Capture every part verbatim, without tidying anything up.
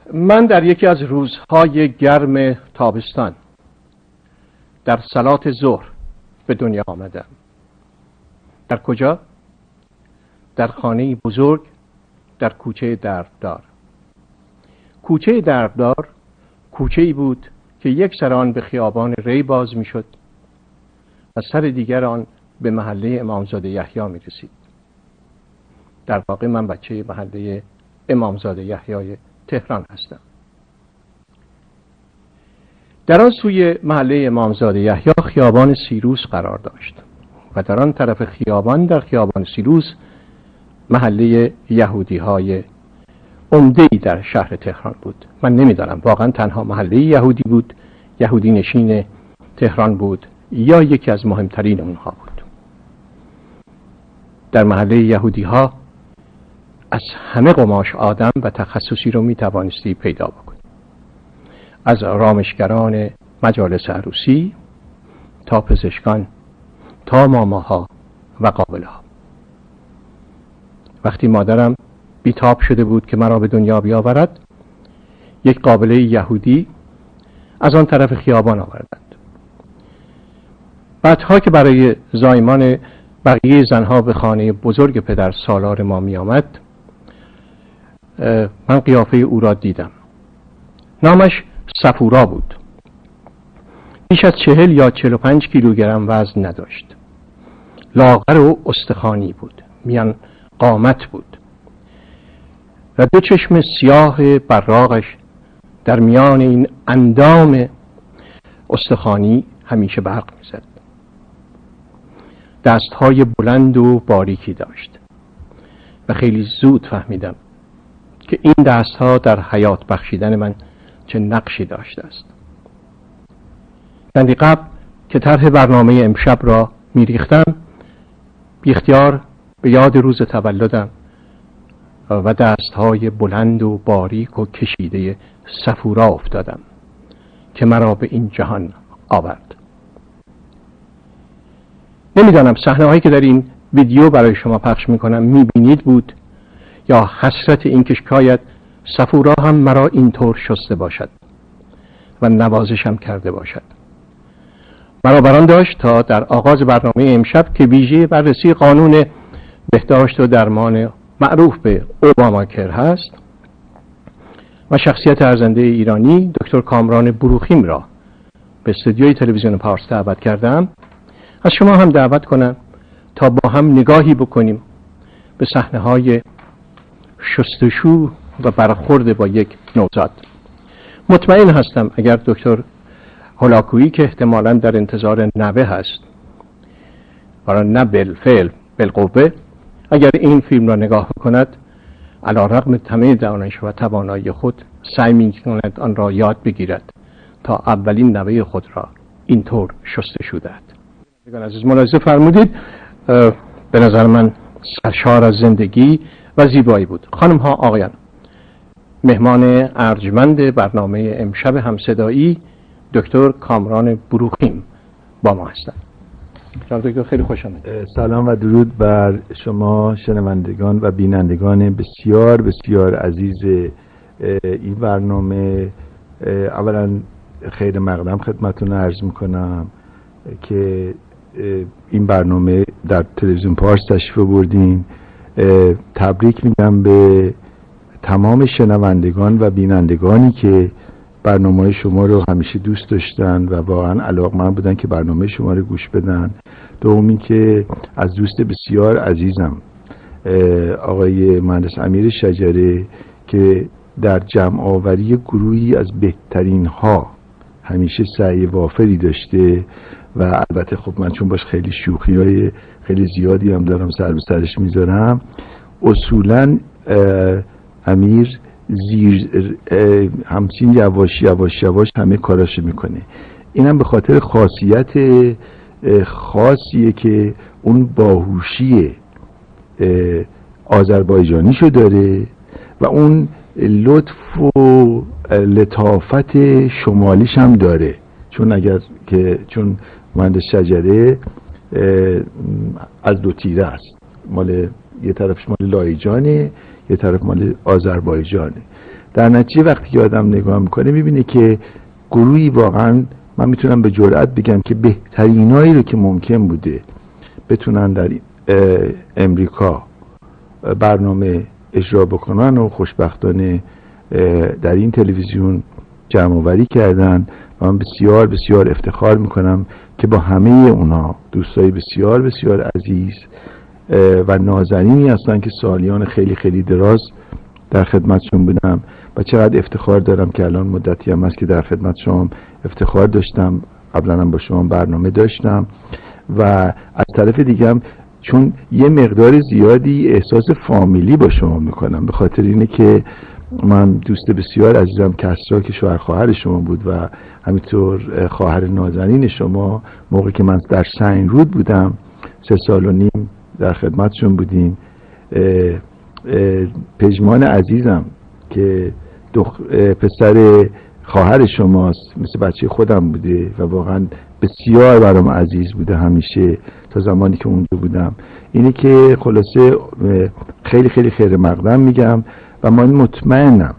من در یکی از روزهای گرم تابستان در صلات ظهر به دنیا آمدم. در کجا؟ در خانه بزرگ در کوچه دربدار. کوچه دربدار کوچه‌ای بود که یک سر آن به خیابان ری باز می‌شد و سر دیگر آن به محله امامزاده یحیی می‌رسید. در واقع من بچه محله امامزاده یحیی تهران هستم. در آن سوی محله امامزاده یحیی خیابان سیروس قرار داشت و در آن طرف خیابان، در خیابان سیروس، محله یهودی های عمده‌ای در شهر تهران بود. من نمیدانم واقعا تنها محله یهودی بود، یهودی نشین تهران بود، یا یکی از مهمترین اونها بود. در محله یهودی ها از همه قماش آدم و تخصصی رو می توانستی پیدا بکنی، از رامشگران مجالس عروسی تا پزشکان تا ماماها و قابلها. وقتی مادرم بیتاب شده بود که مرا به دنیا بیاورد، یک قابله یهودی از آن طرف خیابان آوردند. بعدها که برای زایمان بقیه زنها به خانه بزرگ پدر سالار ما می آمد، من قیافه او را دیدم. نامش صفورا بود. بیش از چهل یا چهل و پنج کیلوگرم وزن نداشت. لاغر و استخوانی بود، میان قامت بود و دو چشم سیاه براقش در میان این اندام استخوانی همیشه برق میزد. دستهای بلند و باریکی داشت و خیلی زود فهمیدم که این دستها در حیات بخشیدن من چه نقشی داشته است. چندی قبل که طرح برنامه امشب را میریختم، بی اختیار به یاد روز تولدم و دستهای بلند و باریک و کشیده صفورا افتادم که مرا به این جهان آورد. نمیدانم صحنه هایی که در این ویدیو برای شما پخش میکنم میبینید بود یا حسرت این که شاید صفورا هم مرا اینطور شسته باشد و نوازشم کرده باشد. مرا بران داشت تا در آغاز برنامه امشب که ویژه بررسی قانون بهداشت و درمان معروف به اوباماکر هست و شخصیت ارزنده ایرانی دکتر کامران بروخیم را به استودیوی تلویزیون پارس دعوت کردم، از شما هم دعوت کنم تا با هم نگاهی بکنیم به صحنه‌های شستشو و برخورد با یک نوزاد. مطمئن هستم اگر دکتر هولاکویی که احتمالاً در انتظار نوه هست، برای نه بالفعل بالقوه، اگر این فیلم را نگاه کند، علی رغم تمام دانش و توانایی خود سعی می‌کند آن را یاد بگیرد تا اولین نوه خود را اینطور شستشو دهد. عزیز ملاحظه فرمودید، به نظر من سرشار از زندگی و زیبایی بود. خانم ها، آقایان، مهمان ارجمند برنامه امشب همصدایی دکتر کامران بروخیم با ما هستند. جناب دکتر خیلی خوش آمدید. سلام و درود بر شما شنوندگان و بینندگان بسیار بسیار عزیز این برنامه. اولا خیر مقدم خدمتتون عرض میکنم که این برنامه در تلویزیون پارس تشریف بردین. تبریک میگم به تمام شنوندگان و بینندگانی که برنامه شما رو همیشه دوست داشتن و واقعا علاقه‌مند بودن که برنامه شما رو گوش بدن. دومی که از دوست بسیار عزیزم آقای مهندس امیر شجره که در جمع آوری گروهی از بهترین ها همیشه سعی وافری داشته و البته خب من چون باش خیلی شوخی های خیلی زیادی هم دارم سر به سرش میذارم، اصولا امیر زیر همچین یواش یواش یواش همه کاراشو میکنه. اینم به خاطر خاصیت خاصیه که اون باهوشی آذربایجانیشو داره و اون لطف و لطافت شمالیش هم داره، چون اگر که چون مهندس شجره از دو تیره است، مال یه طرفش مال لایجانه، یه طرف مال آذربایجانه در نتیجه وقتی که آدم نگاه میکنه میبینه که گروهی واقعا من میتونم به جرئت بگم که بهترینایی رو که ممکن بوده بتونن در امریکا برنامه اجرا بکنن و خوشبختانه در این تلویزیون جمع آوری کردن و من بسیار بسیار افتخار میکنم که با همه اونا دوستای بسیار بسیار عزیز و نازنینی هستن که سالیان خیلی خیلی دراز در خدمتشون بودم و چقدر افتخار دارم که الان مدتی هم هست که در خدمت شما افتخار داشتم، قبلا هم با شما برنامه داشتم و از طرف دیگه هم چون یه مقدار زیادی احساس فامیلی با شما میکنم، به خاطر اینه که من دوست بسیار عزیزم کسرا که شوهر خواهر شما بود و همینطور خواهر نازنین شما، موقع که من در سین رود بودم سه سال و نیم در خدمتشون بودیم. اه اه پژمان عزیزم که دخ... پسر خواهر شماست، مثل بچه خودم بوده و واقعا بسیار برام عزیز بوده همیشه تا زمانی که اونجا بودم. اینه که خلاصه خیلی خیلی خیر مقدم میگم و من مطمئنم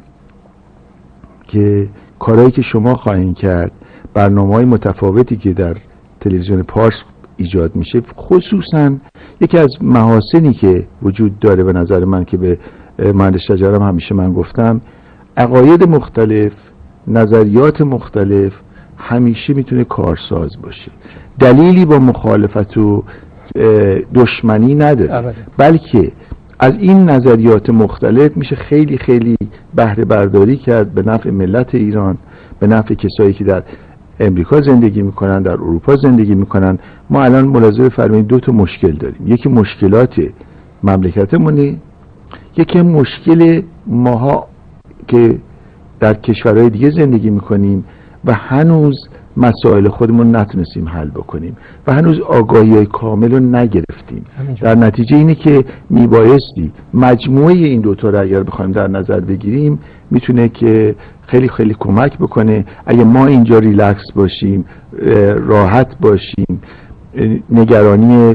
که کارهایی که شما خواهید کرد، برنامه‌های متفاوتی که در تلویزیون پارس ایجاد میشه، خصوصا یکی از محاسنی که وجود داره به نظر من که به مهندس شجرم همیشه من گفتم، عقاید مختلف، نظریات مختلف همیشه میتونه کارساز باشه، دلیلی با مخالفت و دشمنی نداره، بلکه از این نظریات مختلف میشه خیلی خیلی بهره برداری کرد به نفع ملت ایران، به نفع کسایی که در امریکا زندگی میکنن، در اروپا زندگی میکنن. ما الان ملاحظه فرمایید دو تا مشکل داریم، یکی مشکلات مملکتمونه، یکی مشکل ماها که در کشورهای دیگه زندگی میکنیم و هنوز مسائل خودمون نتونستیم حل بکنیم و هنوز آگاهی های کامل رو نگرفتیم. در نتیجه اینه که میبایستی مجموعه این دوتا رو اگر بخوایم در نظر بگیریم میتونه که خیلی خیلی کمک بکنه. اگه ما اینجا ریلکس باشیم، راحت باشیم، نگرانی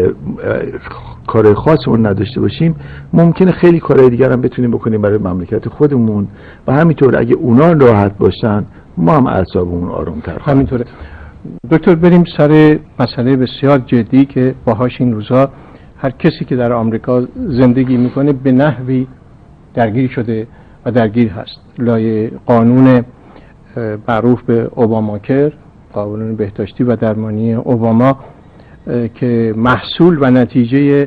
کار خاصمون نداشته باشیم، ممکنه خیلی کارهای دیگر هم بتونیم بکنیم برای مملکت خودمون و همینطور اگه اونا راحت باشن ما هم اعصابمون آرومتر. همینطوره. دکتر بریم سر مسئله بسیار جدی که باهاش این روزا هر کسی که در آمریکا زندگی میکنه به نحوی درگیر شده و درگیر هست. لایه قانون معروف به اوباماکر، قانون بهداشتی و درمانی اوباما که محصول و نتیجه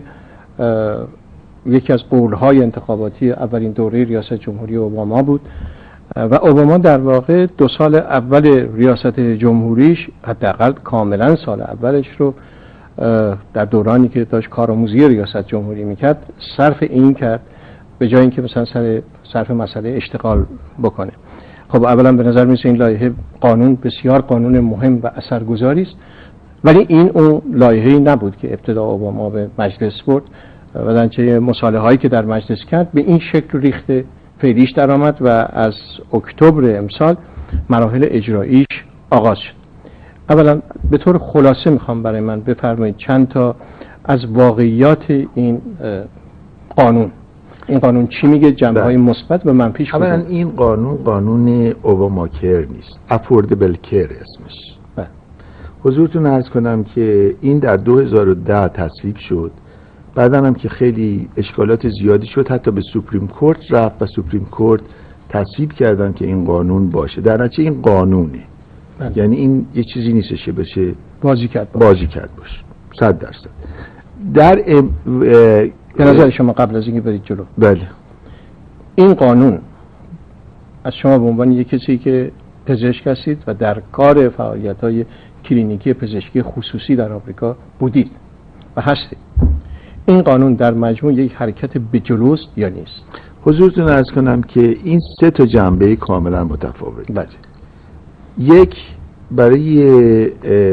یکی از قولهای انتخاباتی اولین دوره ریاست جمهوری اوباما بود و اوباما در واقع دو سال اول ریاست جمهوریش، حداقل کاملا سال اولش رو در دورانی که داشت کارآموزی ریاست جمهوری میکرد صرف این کرد به جای اینکه مثلا سر صرف مسئله اشتغال بکنه. خب اولا به نظر میسه این لایحه قانون بسیار قانون مهم و اثرگذاری است، ولی این اون لایحه‌ای نبود که ابتدا اوباما به مجلس برد و در نتیجه مصالحه هایی که در مجلس کرد به این شکل ریخته فعلیش در آمد و از اکتبر امسال مراحل اجراییش آغاز شد. اولا به طور خلاصه میخوام برای من بفرمایید چند تا از واقعیات این قانون، این قانون چی میگه، جنبه‌های مثبت و منفیش. اولا این قانون قانون اوباماکر نیست، افوردبل کر اسمش. بله. حضورتون عرض کنم که این در دو هزار و ده تصویب شد، بعدن هم که خیلی اشکالات زیادی شد حتی به سوپریم کورت رفت و سوپریم کورت تصویب کردن که این قانون باشه. در نتیجه این قانونه. بله. یعنی این یه چیزی نیستش که بشه بازی کرد باشه. بازی کرد باشه. صد درصد. در ام... به نظر شما قبل از اینکه برید جلو، بله، این قانون از شما به عنوان یک کسی که پزشک هستید و در کار فعالیت‌های کلینیکی پزشکی خصوصی در آمریکا بودید و هستید، این قانون در مجموع یک حرکت به جلوست یا نیست؟ حضورتون عرض کنم که این سه تا جنبه کاملا متفاوت. بله. یک، برای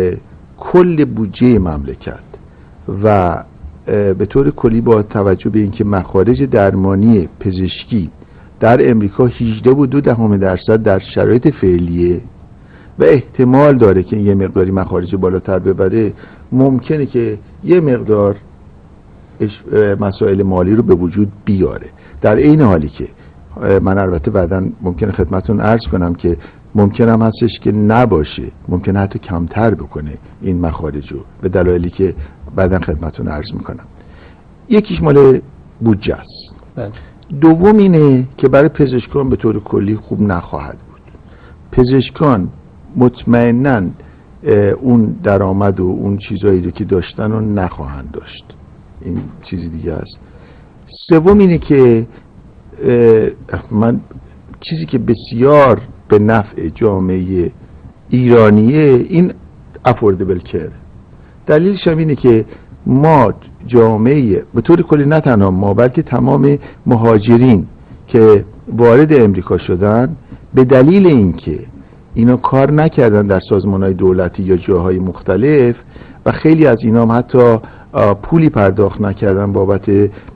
کل بودجه مملکت و به طور کلی با توجه به اینکه مخارج درمانی پزشکی در امریکا هجده و دو دهم درصد در شرایط فعلیه و احتمال داره که یه مقداری مخارج بالاتر ببره، ممکنه که یه مقدار مسائل مالی رو به وجود بیاره. در این حالی که من البته بعدا ممکنه خدمتون عرض کنم که ممکن هم هستش که نباشه، ممکن حتی کمتر بکنه این مخارج رو به دلایلی که بعدا خدمتون عرض میکنم. یکیش مال بودجه است. دوم اینه که برای پزشکان به طور کلی خوب نخواهد بود. پزشکان مطمئناً اون درآمد و اون چیزایی رو که داشتن رو نخواهند داشت. این چیزی دیگه است. سوم اینه که من چیزی که بسیار به نفع جامعه ایرانیه این افوردبل کر. دلیلش هم اینه که ما جامعه به طور کلی نه تنها ما بلکه تمام مهاجرین که وارد امریکا شدن به دلیل اینکه اینا کار نکردن در سازمان‌های دولتی یا جاهای مختلف و خیلی از اینا هم حتی پولی پرداخت نکردن بابت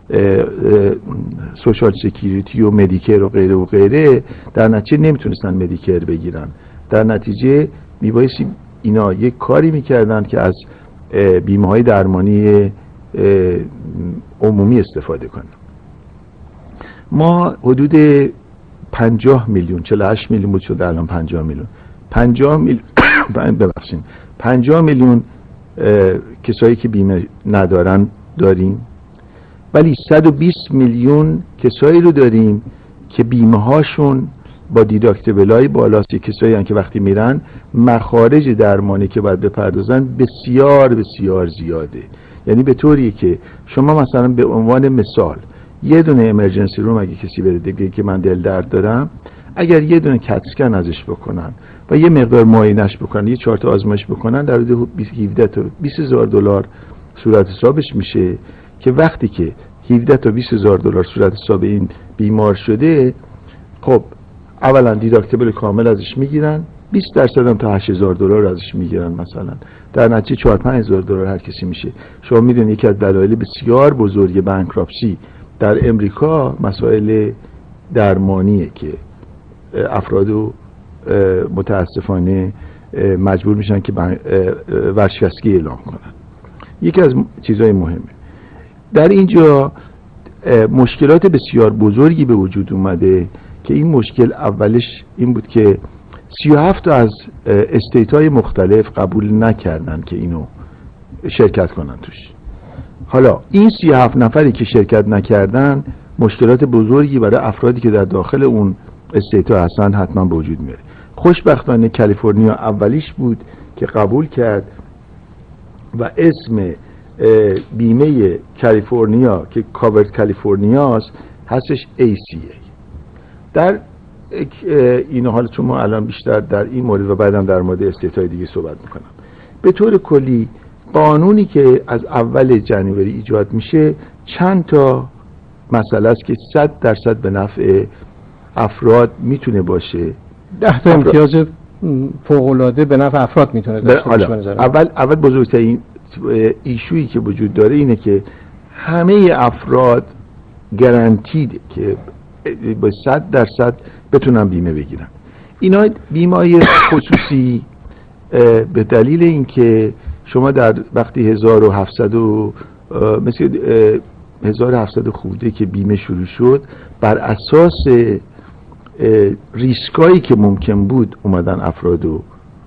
سوشال سکیوریتی و مدیکر و غیره و غیره، در نتیجه نمیتونستن مدیکر بگیرن. در نتیجه میبایستی اینا یک کاری میکردن که از بیمه های درمانی عمومی استفاده کنن. ما حدود پنجاه میلیون چهل و هشت میلیون بود شده الان پنجاه میلیون پنجاه میلیون ببخشید پنجاه میلیون کسایی که بیمه ندارن داریم، ولی صد و بیست میلیون کسایی رو داریم که بیمه هاشون با دیداکتیبل های بالاست، کسایی هم که وقتی میرن مخارج درمانی که باید بپردازن بسیار بسیار زیاده. یعنی به طوری که شما مثلا به عنوان مثال یه دونه امرجنسی روم اگه کسی بره دیگه که من دل درد دارم، اگر یه دونه کتسکن ازش بکنن و یه مقدار معاینش بکنن، یه چهار تا آزمایش بکنن، در حدود هفده تا بیست هزار دلار صورت حسابش میشه که وقتی که هفده تا بیست هزار دلار صورت حساب این بیمار شده، خب اولا دیداکتیبل کامل ازش میگیرن، بیست درصد هم تا هشت هزار دلار ازش میگیرن مثلا، در نتیجه چهار پنج هزار دلار هر کسی میشه. شما میدونید یکی از دلایل بسیار بزرگ بانکراپسی در امریکا مسائل درمانیه که افرادو متاسفانه مجبور میشن که ورشکستگی اعلام کنن. یکی از چیزهای مهمه در اینجا مشکلات بسیار بزرگی به وجود اومده که این مشکل اولش این بود که سی و هفت از استیت های مختلف قبول نکردن که اینو شرکت کنن توش. حالا این سی و هفت نفری که شرکت نکردن مشکلات بزرگی برای افرادی که در داخل اون استیت ها هستن حتما به وجود میاره. خوشبختانه کالیفرنیا اولیش بود که قبول کرد و اسم بیمه کالیفرنیا که کاورد کالیفرنیاست هستش ای سی ای. در این حال چون ما الان بیشتر در این مورد و بعدم در مورد استیت های دیگه صحبت میکنم. به طور کلی قانونی که از اول جنوری ایجاد میشه چند تا مسئله است که صد درصد به نفع افراد میتونه باشه. ده تا امتیاز فوق‌العاده به نفع افراد میتونه داشته باشه. اول اول بزرگترین ایشویی که وجود داره اینه که همه افراد گارانتید که با صد درصد بتونن بیمه بگیرن. اینا بیمه خصوصی به دلیل اینکه شما در وقتی هزار و هفتصد مثل هزار و هفتصد خورده که بیمه شروع شد، بر اساس ریسکایی که ممکن بود اومدن افرادو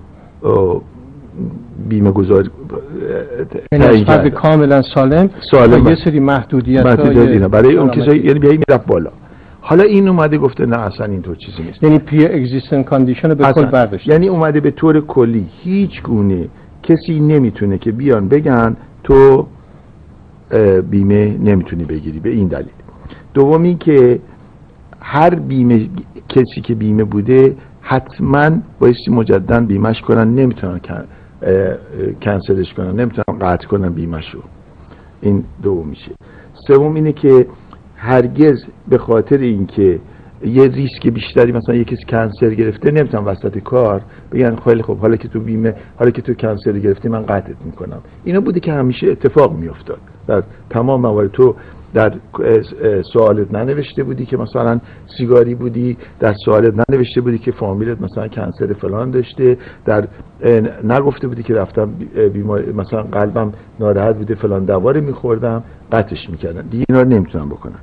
بیمه گذار فرد کاملا سالم سالم یه سری محدودیت ها برای اون کسایی، یعنی بیایی میرفت بالا. حالا این اومده گفته نه اصلا اینطور چیزی نیست، یعنی پری اگزیستنت کاندیشن به کل برداشت. یعنی اومده به طور کلی هیچ گونه کسی نمیتونه که بیان بگن تو بیمه نمیتونی بگیری به این دلیل. دومی که هر بیمه کسی که بیمه بوده حتما بایستی مجددا بیمهش کنن، نمیتونن کنسلش کنن، نمیتونن قطع کنن بیمهشو. این دوم میشه. سوم اینه که هرگز به خاطر اینکه یه ریسک بیشتری مثلا یه کسی کنسر گرفته نمیتونن وسط کار بگن خیلی خب حالا که تو بیمه حالا که تو کنسر گرفتی من قطعت میکنم. اینا بوده که همیشه اتفاق میافتاد در تمام موارد. تو در سوالت ننوشته بودی که مثلا سیگاری بودی، در سوالت ننوشته بودی که فامیلت مثلا کنسر فلان داشته، در نگفته بودی که رفتم بیمار مثلا قلبم ناراحت بوده فلان دوا رو میخوردم، قطعش میکردن. دیگه اینا رو نمیتونن بکنن.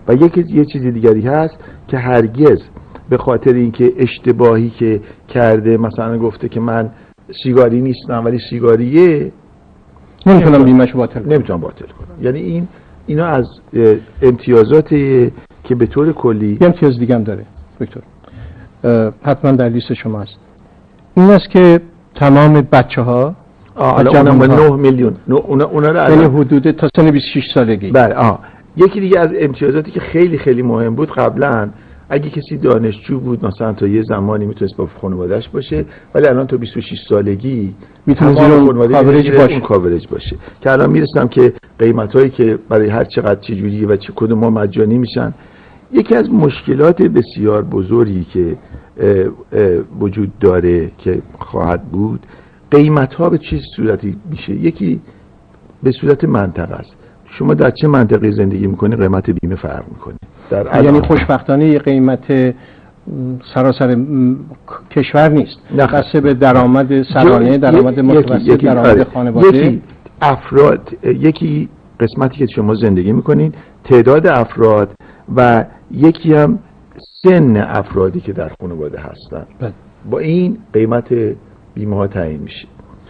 و یکی یه چیز دیگری هست که هرگز به خاطر اینکه اشتباهی که کرده، مثلا گفته که من سیگاری نیستم ولی سیگاریه، نمیتونم بیمه‌شو باطل کنم. نمیتونم باطل کنم. یعنی این اینا از امتیازاتی که به طور کلی یه امتیاز دیگه هم داره دکتر، حتما در لیست شما هست. این است که تمام بچه‌ها الان نه میلیون اونا اونا رو یعنی حدود تا سن بیست و شش سالگی. بله. آه یکی دیگه از امتیازاتی که خیلی خیلی مهم بود قبلا، اگه کسی دانشجو بود مثلا تا یه زمانی میتونست با خانواده‌اش باشه، ولی الان تا بیست و شش سالگی میتونه زیر اون کاورج باشه. کاورج باشه که الان میرسم که قیمتایی که برای هر چقدر چه جوریه و چه کدوم ما مجانی میشن. یکی از مشکلات بسیار بزرگی که اه اه وجود داره که خواهد بود، قیمت ها به چه صورتی میشه؟ یکی به صورت منطقه است. شما در چه منطقه زندگی میکنی قیمت بیمه فرق میکنه. در یعنی خوشبختانه یه قیمت سراسر کشور نیست، بسته به درآمد سرانه، درآمد متوسط، درآمد خانواده. یکی افراد، یکی قسمتی که شما زندگی میکنین، تعداد افراد، و یکی هم سن افرادی که در خانواده هستن. با این قیمت بیمه ها تعیین میشه.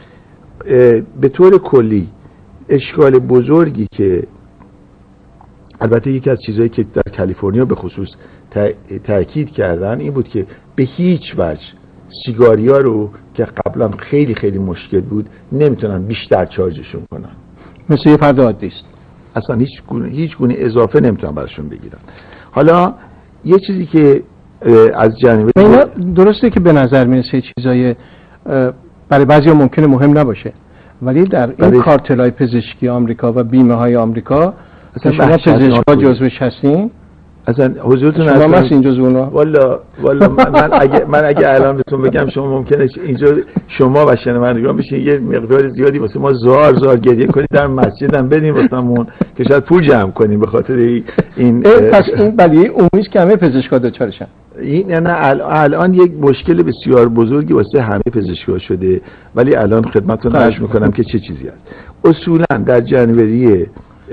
به طور کلی اشکال بزرگی که البته یکی از چیزهایی که در کالیفرنیا به خصوص تاکید کردن این بود که به هیچ وجه سیگاریا رو که قبلا خیلی خیلی مشکل بود نمیتونن بیشتر چارجشون کنن، مثل یه فرد عادی است، اصلا هیچ گونه هیچ گونه اضافه نمیتونن براشون بگیرن. حالا یه چیزی که از جانب درسته که به نظر میرسه چیزای برای بعضیا ممکنه مهم نباشه، ولی در این کارتلای پزشکی آمریکا و بیمه های آمریکا شما پزشکا جزوش هستین؟ اصلا حضورتون شما هست این جزو اونا؟ والا والا من اگه من اگه الان بهتون بگم شما ممکنه اینجا شما و شنوندگان بشین یه مقدار زیادی واسه ما زار زار گریه کنید در مسجد هم بدیم واسمون که شاید پول جمع کنیم به خاطر این. پس این ولی عمومیش که همه پزشکا دچارشن. این نه الان یک مشکل بسیار بزرگی واسه همه پزشکا شده، ولی الان خدمتتون عرض میکنم که چه چیزی هست. اصولا در جنوری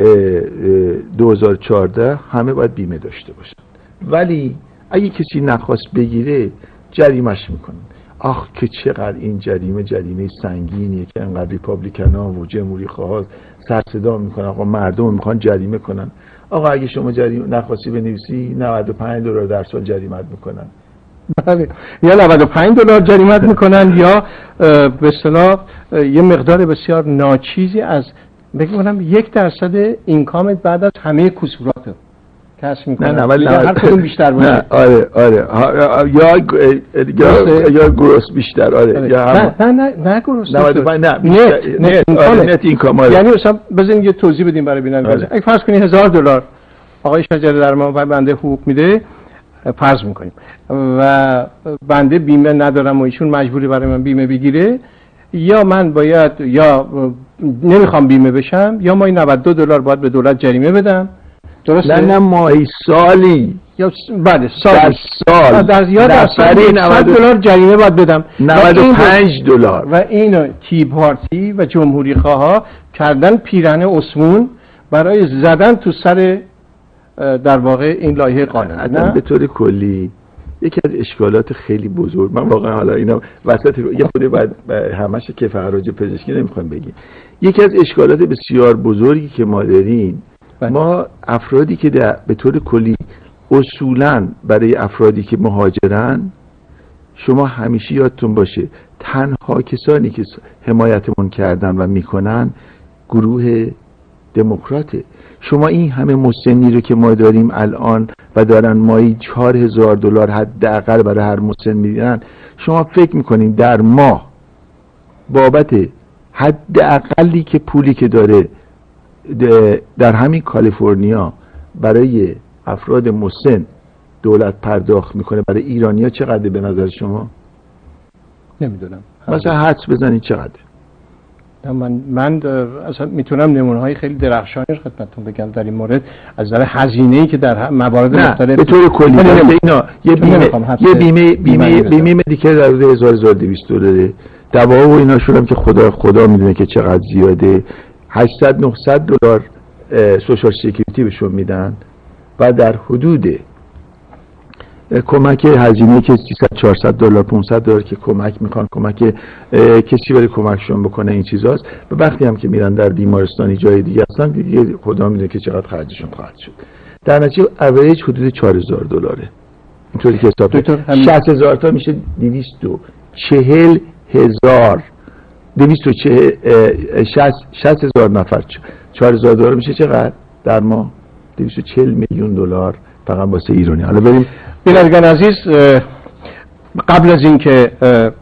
دو هزار و چهارده همه باید بیمه داشته باشن، ولی اگه کسی نخواست بگیره جریمش میکنن. آخ که چقدر این جریمه جریمه سنگینیه که انقدر ریپابلیکن و جمهوری خواه سر صدا میکنن آقا مردم میخوان جریمه کنن. آقا اگه شما جریمه نخواستی بنویسی نود و پنج دلار در سال جریمت میکنن. بله، یا نود و پنج دلار جریمت میکنن یا به اصطلاح یه مقدار بسیار ناچیزی از بگم یک درصد اینکامت بعد از همه کسورات کسب میکنن. نه نه ولی هر کدوم بیشتر باشه. نه آره آره یا یا یا گروس بیشتر آره یا نه نه نه نه گروس نه نه نه نت اینکام. یعنی مثلا بزنید یه توضیح بدیم برای بینندگان. اگه فرض کنید هزار دلار آقای شجره در ما بنده حقوق میده، فرض میکنیم و بنده بیمه ندارم و ایشون مجبوری برای من بیمه بگیره، یا من باید یا نمیخوام بیمه بشم یا ما این نود و دو دلار باید به دولت جریمه بدم. درسته؟ نه نه ماهی سالی یا بله سال در سال در یا در سال نود دلار جریمه باید بدم، نود و پنج دلار. و این تی پارتی و جمهوری خواه کردن پیرهن اسمون برای زدن تو سر در واقع این لایحه قانون. نه به طور کلی یکی از اشکالات خیلی بزرگ، من واقعا حالا اینا وسط یه خودی بعد همش که فراج پزشکی نمیخوام بگیم، یکی از اشکالات بسیار بزرگی که ما داریم، ما افرادی که به طور کلی اصولا برای افرادی که مهاجرن، شما همیشه یادتون باشه تنها کسانی که حمایتمون کردن و میکنن گروه دموکراته. شما این همه مسنی رو که ما داریم الان و دارن مایی چهار هزار دلار حداقل برای هر مسن میدن، شما فکر میکنین در ماه بابت حداقلی که پولی که داره در همین کالیفرنیا برای افراد مسن دولت پرداخت میکنه برای ایرانیا چقدر به نظر شما؟ نمیدونم، مثلا حدس بزنید چقدر؟ من من اصلا میتونم نمونه‌های خیلی درخشانی رو خدمتتون بگم در این مورد از نظر هزینه‌ای که در موارد مختلف به طور کلی اینا یه بیمه یه بیمه بیمه بیمه مدیکال در حدود هزار هزار و دویست دلاره، دوا و اینا شورم که خدا خدا میدونه که چقدر زیاده، هشتصد نهصد دلار سوشال سکیوریتی بهشون میدن و در حدود کمک هزینه که سیصد چهارصد دلار پانصد دلار که کمک میخوان، کمک کسی برای کمکشون بکنه، این چیزاست. و وقتی هم که میرن در بیمارستانی جای دیگه هستن دیگه خدا میدونه که چقدر خرجشون خواهد شد. در نتیجه اوریج حدود چهار هزار دلاره اینطوری که حساب کنید. شصت هزار تا میشه دویست و چهل هزار دویست و شصت هزار نفر، چهار هزار دلار میشه چقدر در ماه؟ دویست و چهل میلیون دلار فقط واسه ایرانی. حالا بریم بینندگان عزیز، قبل از این که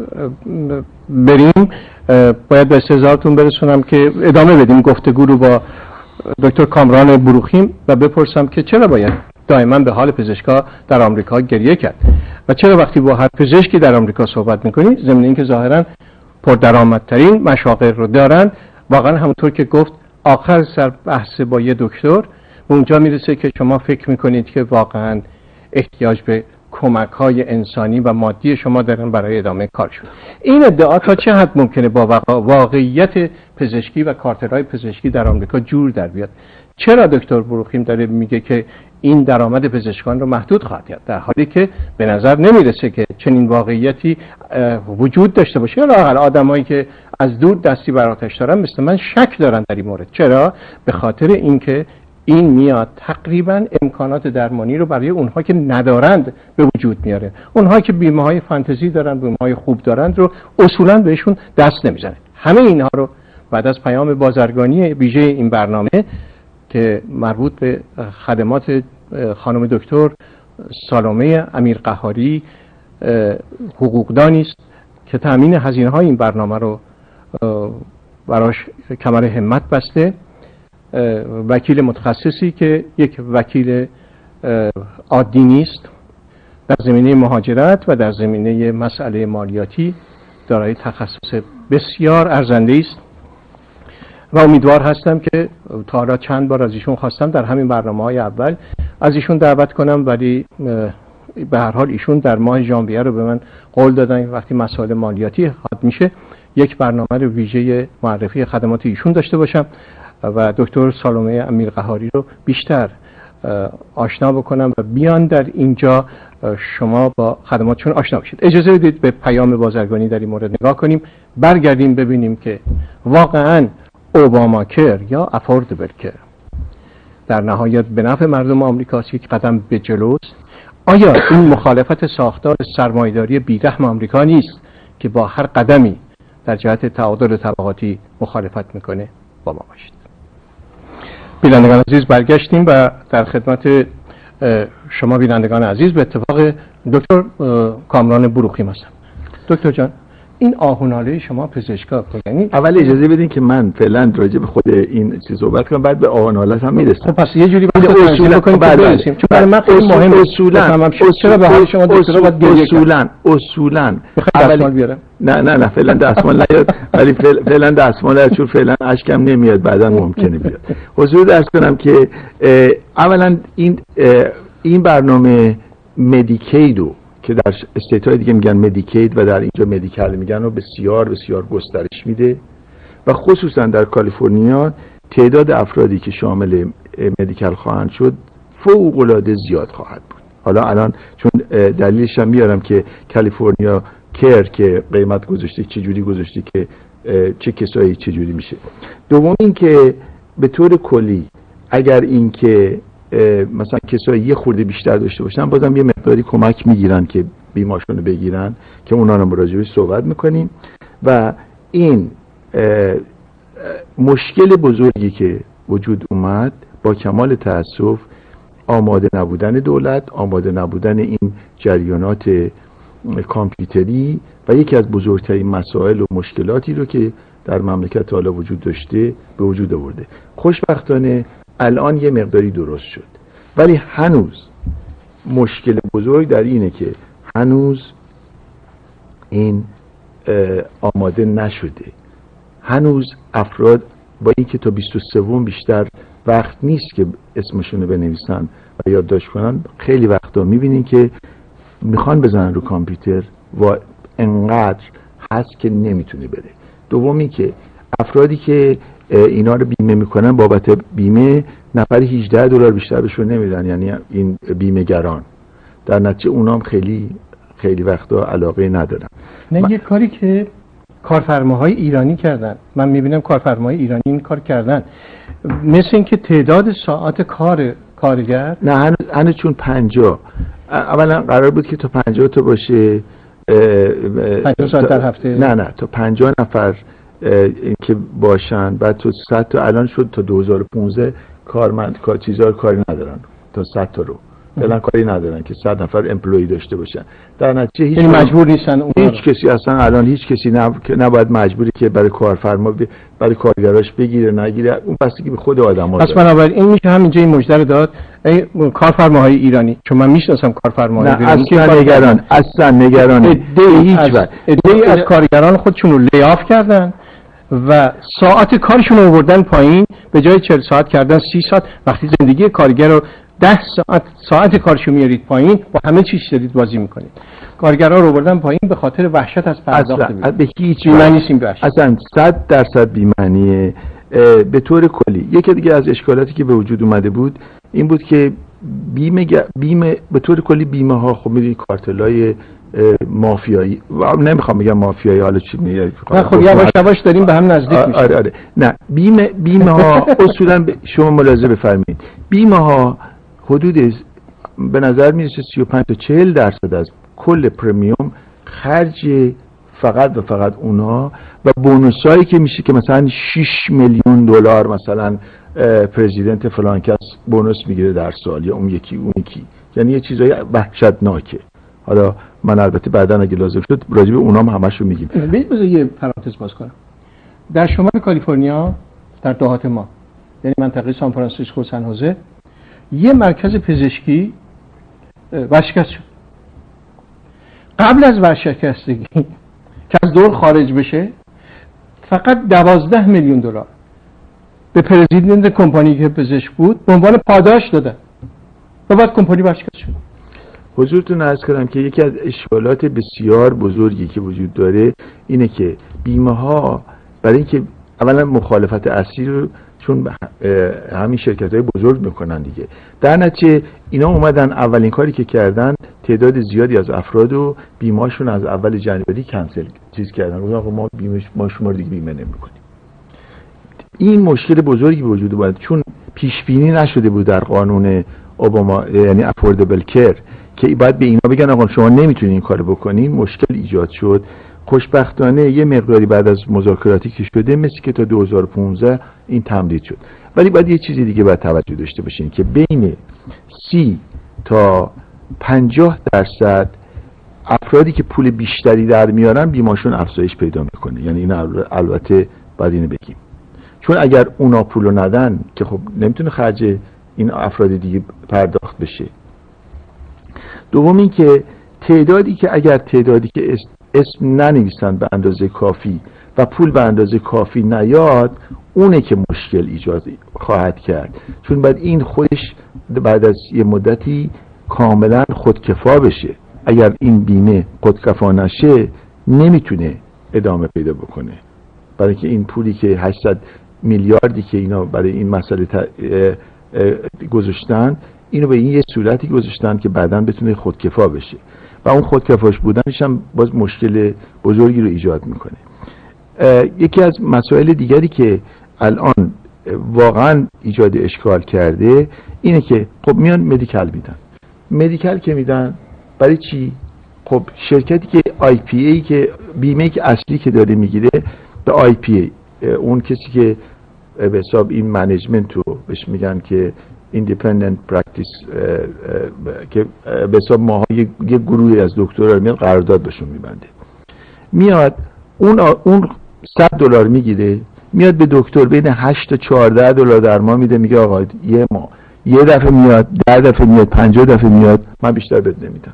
بریم باید به استحضارتون برسونم که ادامه بدیم گفتگو رو با دکتر کامران بروخیم و بپرسم که چرا باید دائما به حال پزشکا در آمریکا گریه کرد و چرا وقتی با هر پزشکی در آمریکا صحبت میکنید ضمن اینکه ظاهرا پردرآمدترین مشاغل رو دارن، واقعا همونطور که گفت آخر سر بحث با یه دکتر اونجا میرسه که شما فکر میکنید که واقعا احتیاج به کمک های انسانی و مادی شما دارن برای ادامه کارشون. این ادعا تا چه حد ممکنه با واقعیت پزشکی و کارترهای پزشکی در آمریکا جور در بیاد؟ چرا دکتر بروخیم داره میگه که این درآمد پزشکان رو محدود خواهد کرد، در حالی که به نظر نمیرسه که چنین واقعیتی وجود داشته باشه؟ یا لااقل آدمایی که از دور دستی بر آتش دارن مثل من شک دارن در این مورد. چرا؟ به خاطر اینکه این میاد تقریبا امکانات درمانی رو برای اونها که ندارند به وجود میاره. اونها که بیمه های فانتزی دارن، بیمه های خوب دارند رو اصولا بهشون دست نمیزنه. همه اینها رو بعد از پیام بازرگانی ویژه این برنامه که مربوط به خدمات خانم دکتر سالومه امیر قهاری حقوقدانی است که تامین هزینه های این برنامه رو براش کمر همت بسته، وکیل متخصصی که یک وکیل عادی نیست، در زمینه مهاجرت و در زمینه مسئله مالیاتی دارای تخصص بسیار ارزنده است و امیدوار هستم که تا حالا چند بار از ایشون خواستم در همین برنامه‌های اول از ایشون دعوت کنم، ولی به هر حال ایشون در ماه ژانویه رو به من قول دادن وقتی مسائل مالیاتی حاد میشه یک برنامه رو ویژه معرفی خدمات ایشون داشته باشم و دکتر سالومه امیر قهاری رو بیشتر آشنا بکنم و بیان در اینجا شما با خدماتشون آشنا بشید. اجازه بدید به پیام بازرگانی در این مورد نگاه کنیم، برگردیم ببینیم که واقعاً اوباما کر یا افوردبل کر در نهایت به نفع مردم آمریکاست، یک قدم به جلوست. آیا این مخالفت ساختار سرمایه‌داری بیرحم آمریکا نیست که با هر قدمی در جهت تعادل طبقاتی مخالفت میکنه؟ با ما باشید. بینندگان عزیز، برگشتیم و در خدمت شما بینندگان عزیز به اتفاق دکتر کامران بروخیم هستم. دکتر جان، این آهناله شما پزشکا، یعنی اول اجازه بدین که من فعلا راجع به خود این چیز صحبت کنم، بعد به آهناله هم میرسم. پس یه جوری باید اصولا کنیم بعد برسیم، چون برای من خیلی مهمه. اصولا چرا به حال شما دکترا باید گریه اصولا اصولا دستمال بیارم؟ نه نه نه فعلا دستمال نیاد، ولی فعلا دستمال چون فعلا اشکم نمیاد، بعدا ممکنه بیاد. حضور درس کنم که اولا این این برنامه مدیکیدو که در استیت‌های دیگه میگن مدیکید و در اینجا مدیکال میگن و بسیار بسیار گسترش میده و خصوصا در کالیفرنیا تعداد افرادی که شامل مدیکال خواهند شد فوق العاده زیاد خواهد بود. حالا الان چون دلیلش هم میارم که کالیفرنیا کر که قیمت گذاشته چه جوری گذاشته که چه کسایی چه جوری میشه. دوم این که به طور کلی اگر این که مثلا کسایی یه خورده بیشتر داشته باشن بازم یه مقداری کمک میگیرن که بیماشون رو بگیرن که اونا رو مراجعه صحبت میکنیم. و این مشکل بزرگی که وجود اومد با کمال تأسف آماده نبودن دولت، آماده نبودن این جریانات کامپیوتری و یکی از بزرگترین مسائل و مشکلاتی رو که در مملکت حالا وجود داشته به وجود آورده. خوشبختانه الان یه مقداری درست شد، ولی هنوز مشکل بزرگ در اینه که هنوز این آماده نشده. هنوز افراد با این که تا بیست و سوم بیشتر وقت نیست که اسمشون رو بنویسن و یادداشت کنن. خیلی وقتا میبینین که میخوان بزنن رو کامپیوتر و انقدر هست که نمیتونه بره. دومی که افرادی که اینا رو بیمه میکنن بابت بیمه نفر هجده دلار بیشتر بهشون نمیدن، یعنی این بیمه‌گران در نتیجه اونام خیلی خیلی وقتا علاقه ندارن. نه من... یه کاری که کارفرماهای ایرانی کردن، من میبینم کارفرماهای ایرانی این کار کردن، مثل اینکه تعداد ساعت کار کارگر نه هنوز هنوز چون پنجاه اولا قرار بود که تا پنجاه تا باشه، پنجاه ساعت در هفته، نه نه تا پنجاه نفر که باشن، بعد تو صد تا الان شد تا دو هزار و پانزده کارمند کار چیزا رو کاری ندارن، تا صد تا رو فعلا کاری ندارن که صد نفر امپلوی داشته باشن. در نتیجه هیچ مجبور نیستن اون هیچ کسی اصلا الان هیچ کسی نباید مجبوری که برای کارفرما برای کارگراش بگیره نگیره، اون بستگی به خود آدم‌ها. پس بنابراین این میشه همینجا این مژده رو داد ای کارفرماهای ایرانی، چون من میشناسم کارفرماهای ایرانی که نگران اصلا نگران هیچ وقت ایده از کارگران خودشون رو لیاف کردن و ساعت کارشون رو آوردن پایین، به جای چهل ساعت کردن سی ساعت. وقتی زندگی کارگر رو ده ساعت ساعت کارشو میارید پایین، با همه چیز دارید بازی میکنید. کارگرها رو آوردن پایین به خاطر وحشت از پرداخت بیمه. به هیچ معنی نیست این وحشت. اصلا صد درصد بی‌معنیه. به طور کلی یکی دیگه از اشکالاتی که به وجود اومده بود این بود که بیمه بیمه به طور کلی بیمه ها، خب میدونید کارتلای مافیایی، نمیخوام بگم مافیایی، حالا چی میگه، خب یواش یواش داریم به هم نزدیک میشیم. آره آره نه بیمه بیمه ها اصولا شما ملاحظه بفرمایید بیمه ها حدود به نظر میرسه سی و پنج تا چهل درصد از کل پرمیوم خرج فقط و فقط اونا و بونوسایی که میشه که مثلا شش میلیون دلار مثلا پرزیدنت فلان کس بونوس میگیره در سال، یا اون یکی اون یکی، یعنی یه چیزای وحشتناکه. حالا من البته بعدا اگه لازم شد راجع به اونام همشو میگیم. بذار یه پرانتز باز کنم. در شمال کالیفرنیا در دهات ما، یعنی منطقه سان فرانسیسکو سن هوزه، یه مرکز پزشکی ورشکست شد. قبل از ورشکستگی که از دور خارج بشه فقط دوازده میلیون دلار به پرزیدنت کمپانی که پزشک بود به عنوان پاداش دادن و بعد کمپانی ورشکست شد. حضورتون عرض کردم که یکی از اشکالات بسیار بزرگی که وجود داره اینه که بیمه ها برای اینکه اولا مخالفت اصلی رو چون همین شرکت های بزرگ میکنن دیگه، در نتیجه اینا اومدن اولین کاری که کردن تعداد زیادی از افراد و بیمه‌شون از اول جنوری کنسل چیز کردن، گفتن ما بیمه ما شما رو دیگه بیمه نمی‌کنیم. این مشکل بزرگی به وجود اومد چون پیش بینی نشده بود در قانون اوباما، یعنی افوردبل کر، که بعد به اینا بگن آقا شما نمیتونین این کارو بکنین. مشکل ایجاد شد. خوشبختانه یه مقداری بعد از مذاکراتی که شده مثل که تا دو هزار و پانزده این تمدید شد. ولی باید یه چیزی دیگه باید توجه داشته باشین که بین سی تا پنجاه درصد افرادی که پول بیشتری در میارن بیماشون افزایش پیدا میکنه. یعنی این البته باید اینو بگیم، چون اگر اونا پولو ندن که خب نمیتونه خرج این افراد دیگه پرداخت بشه. دوم این که تعدادی که اگر تعدادی که اسم ننویسن به اندازه کافی و پول به اندازه کافی نیاد، اونه که مشکل ایجاد خواهد کرد، چون بعد این خودش بعد از یه مدتی کاملا خودکفا بشه. اگر این بیمه خودکفا نشه نمیتونه ادامه پیدا بکنه، برای که این پولی که هشتصد میلیاردی که اینا برای این مسئله گذاشتن، اینو به این یه صورتی گذاشتن که بعداً بتونه خودکفا بشه و اون خودکفاش بودنش هم باز مشکل بزرگی رو ایجاد میکنه. یکی از مسائل دیگری که الان واقعا ایجاد اشکال کرده اینه که خب میان مدیکال میدن. مدیکال که میدن برای چی؟ خب شرکتی که آی پی ای که بیمه که اصلی که داره میگیره به آی پی ای، اون کسی که به حساب این منیجمنت رو بهش میگن که independent practice، که به حساب ماها یه گروهی از دکترها میاد قرارداد بهشون میبنده، میاد اون اون صد دلار میگیره، میاد به دکتر بین هشت تا چهارده دلار درمان میده، میگه آقا یه ما یه دفعه میاد، ده دفعه میاد، پنجاه دفعه میاد، من بیشتر بهت نمیدم.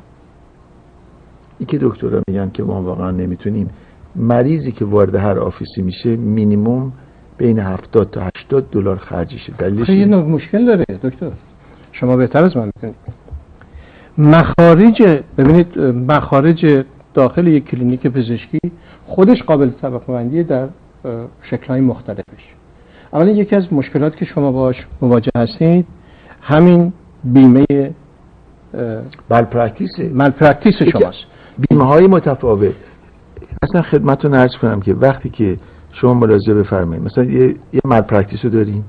این که دکترها میگن که ما واقعا نمیتونیم. مریضی که وارد هر آفیسی میشه مینیمم بین هفتاد تا هشتاد دلار خرجشه. دلیلش یه نوع مشکل داره دکتر، شما بهتر از من می‌دونید. مخارج ببینید مخارج داخل یک کلینیک پزشکی خودش قابل طبقه بندی در شکل‌های مختلفش. اولا یکی از مشکلات که شما باش مواجه هستید همین بیمه مال پرکتیسه مال پرکتیس شماست. بیمه های متفاوت. اصلا خدمتتون عرض کنم که وقتی که شما ملاحظه بفرمایید مثلا یه یه مال پرکتیس رو داریم،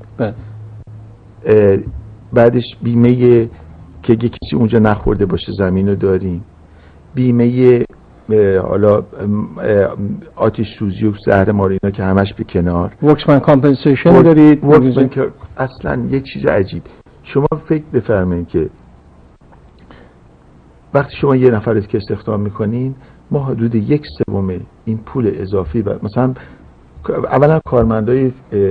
بعدش بیمه که یه کسی اونجا نخورده باشه زمین رو داریم، بیمه حالا آتش سوزی و زهر مار اینا که همش به کنار، ورکسمن کامپنسیشن دارید. اصلا یه چیز عجیب. شما فکر بفرمایید که وقتی شما یه نفر که استخدام میکنین ما حدود یک سوم این پول اضافی و مثلا اولا کارمندای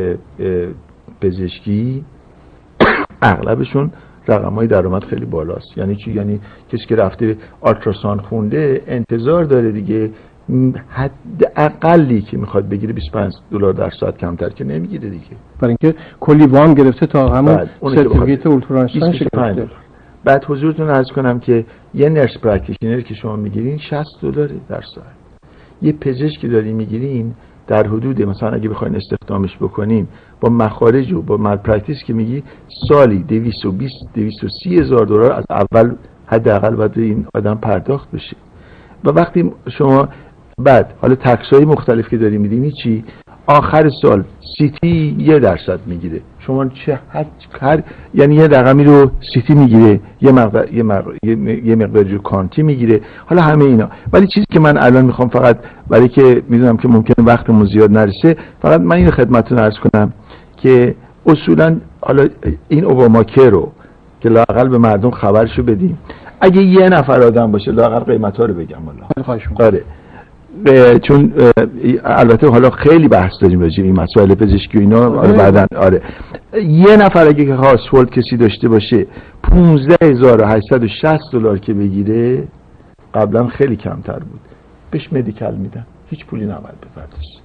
پزشکی اغلبشون رقمای درآمد خیلی بالاست. یعنی چی؟ یعنی کسی که رفته آلتراساوند خونده انتظار داره دیگه حد اقلی که میخواد بگیره بیست و پنج دلار در ساعت کمتر که نمیگیره دیگه، برای اینکه کلی وام گرفته تا همون سرتیفیکیت اولتراساوند گرفته. بعد حضورتون عرض کنم که یه نرس پرکتیشنر که شما میگیرین شصت دلار در ساعت. یه پزشکی داری میگیرین در حدود مثلا اگه بخواین استخدامش بکنین با مخارج و با مال پرکتیس که میگی سالی دویست و بیست دویست و سی هزار دلار از اول حداقل باید این آدم پرداخت بشه. و وقتی شما بعد حالا تکس‌های مختلف که داری میدین چی؟ آخر سال سیتی یه درصد میگیره. شما چه هر یعنی یه رقمی رو سیتی میگیره، یه مقدار یه مقدار یه مقدار جو کانتی میگیره، حالا همه اینا. ولی چیزی که من الان میخوام فقط برای که میدونم که ممکنه وقتمون زیاد نرسه، فقط من اینو خدمتتون عرض کنم که اصولا حالا این اوباما کر رو که لااقل به مردم خبرشو بدیم، اگه یه نفر آدم باشه لااقل قیمتا رو بگم والله. آره. چون البته حالا خیلی بحث داریم راجع به این مسائل پزشکی و اینا. آره بعدن آره یه نفر اگه که هاوسهولد کسی داشته باشه پانزده هزار و هشتصد و شصت دلار که بگیره، قبلا خیلی کمتر بود، بهش مدیکال میدن، هیچ پولی نباید بپردازه.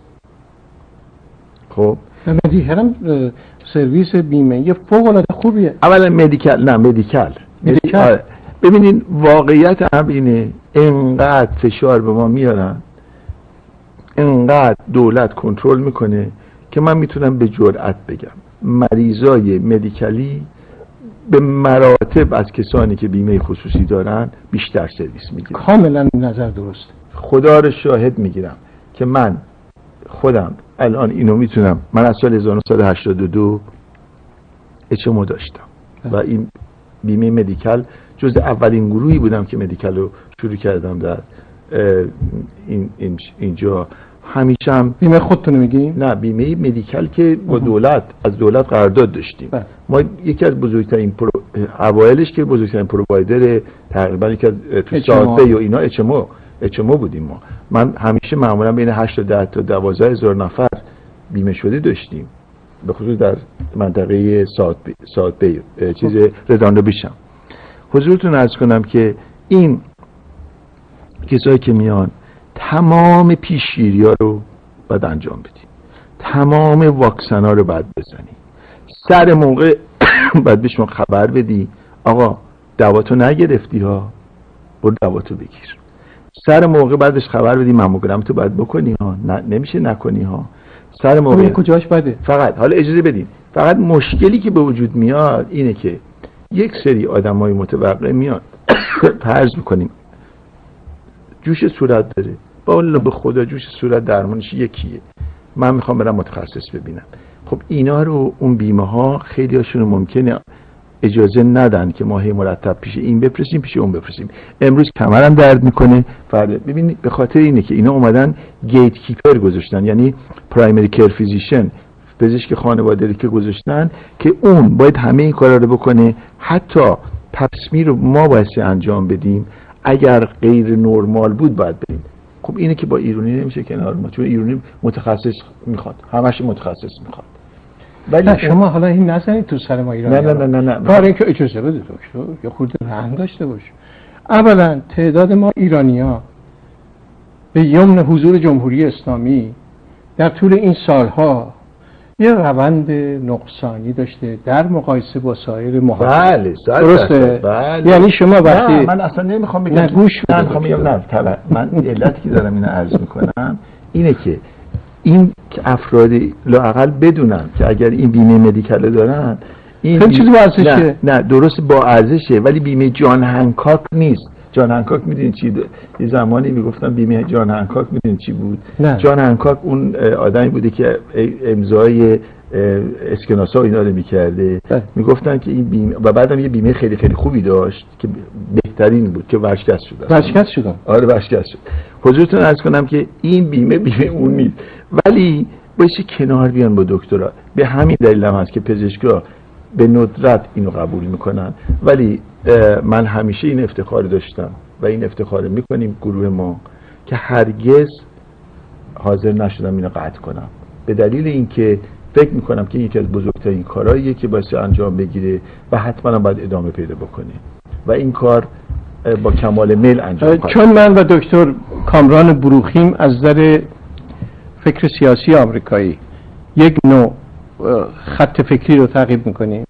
خب مدیکال هم سرویس بیمه فوق العاده خوبیه. اولا مدیکال نه مدیکال مدیکال ببینین واقعیت هم اینه، اینقدر فشار به ما میارن، اینقدر دولت کنترل میکنه که من میتونم به جرئت بگم مریضای مدیکالی به مراتب از کسانی که بیمه خصوصی دارن بیشتر سرویس میگیرن. کاملا نظر درست. خدا رو شاهد میگیرم که من خودم الان اینو میتونم، من از سال هزار و نهصد و هشتاد و دو اچ ام او داشتم و این بیمه مدیکال جز اولین گروهی بودم که مدیکال رو شروع کردم در این این اینجا. همیشه هم بیمه خودتون میگی؟ نه، بیمه مدیکال که با دولت از دولت قرارداد داشتیم. بله. ما یکی از بزرگترین پرو... اوایلش که بزرگترین پرووایدر تقریبا که تو ساعته و اینا اچ ام او اچ ام او بودیم ما. من همیشه معمولا بین هشت تا ده تا دوازده هزار نفر بیمه شده داشتیم، به خصوص در منطقه ساعت بی ساعت بی چیز ردانو بیشم. حضورتون عرض کنم که این کسایی که میان تمام پیشگیری ها رو باید انجام بدیم، تمام واکسن ها رو باید بزنیم، سر موقع باید به شما خبر بدی آقا دواتو نگرفتی ها، برو دواتو بگیر. سر موقع بعدش خبر بدی ماموگرام تو باید بکنی ها، نه نمیشه نکنی ها. سر موقع کجاش بده. فقط حالا اجازه بدین، فقط مشکلی که به وجود میاد اینه که یک سری آدمای متوقع میاد فرض میکنیم جوش صورت داره، با الله به خدا جوش صورت درمانش یکیه، من میخوام برم متخصص ببینم. خب اینا رو اون بیمه ها خیلی هاشون ممکنه اجازه ندن که ما هی مرتب پیش این بپرسیم پیش اون بپرسیم. امروز کمرم درد میکنه، فردا ببینید به خاطر اینه که اینا اومدن گیت کیپر گذاشتن، یعنی پرایمری کیر فیزیشن، پزشک خانوادگی که گذاشتن که اون باید همه این کارا رو بکنه. حتی پپسمی رو ما باید انجام بدیم، اگر غیر نرمال بود باید بریم. خب اینه که با ایرانی نمیشه کنار ما، چون ایرانی متخصص میخواد، همش متخصص میخواد. ولی شما حالا این نزنید تو سر ما ایرانی. نه نه نه نه, نه. برای اینکه اجازه بده دکتر یا خورده رحم داشته باش. اولا تعداد ما ایرانی‌ها به یمن حضور جمهوری اسلامی در طول این سالها یه روند نقصانی داشته در مقایسه با سایر محافظ. بله درسته. بله. یعنی شما وقتی نه من اصلا نمیخوام بگم، گوش من میخوام بگم نه طبعا من علتی که دارم اینو عرض میکنم اینه که این که افراد لااقل بدونن که اگر این بیمه مدیکال دارن این خیلی چیزی با ارزشه. نه, نه درست با ارزشه، ولی بیمه جان هنکاک نیست. جان هنکاک میدونید چی ده؟ یه زمانی میگفتن بیمه جان هنکاک میدونید چی بود؟ نه. جان هنکاک اون آدمی بوده که امضای اسکناسا اینا رو میکرده، میگفتن که این بیمه، و بعدم یه بیمه خیلی خیلی خوبی داشت که بهترین بود که ورشکست شد. ورشکست شد. آره ورشکست شد. حضورتون عرض کنم که این بیمه بیمه اون نیست، ولی باشه کنار بیان با دکترا. به همین دلیل هم هست که پزشکا به ندرت اینو قبول میکنن، ولی من همیشه این افتخار داشتم و این افتخار میکنیم گروه ما که هرگز حاضر نشدم اینو قطع کنم، به دلیل اینکه فکر میکنم که یکی از بزرگترین کارهاییه که باید انجام بگیره و حتما باید ادامه پیدا بکنه و این کار با کمال میل انجام خواهد. چون من و دکتر کامران بروخیم از نظر فکر سیاسی آمریکایی یک نوع خط فکری رو تعقیب میکنیم،